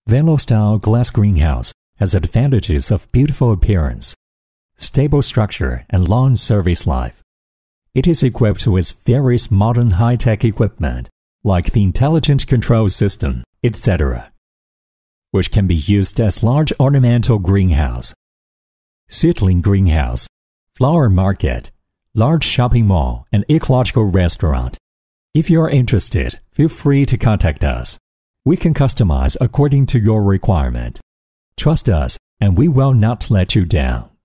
Velo-style glass greenhouse has advantages of beautiful appearance, stable structure, and long service life. It is equipped with various modern high-tech equipment like the intelligent control system, etc., which can be used as large ornamental greenhouse, seedling greenhouse, flower market, large shopping mall, and ecological restaurant. If you are interested, feel free to contact us. We can customize according to your requirement. Trust us, and we will not let you down.